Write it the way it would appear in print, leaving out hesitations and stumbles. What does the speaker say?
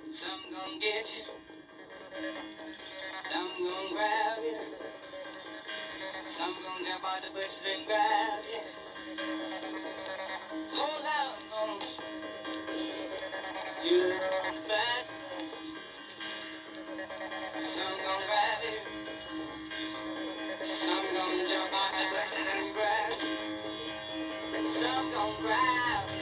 Some gon' get you, some gon' grab you, some gon' jump out the bushes and grab you. Hold out on you fast. Some gon' grab you, some gon' jump out the bushes and grab you, some gon' grab you.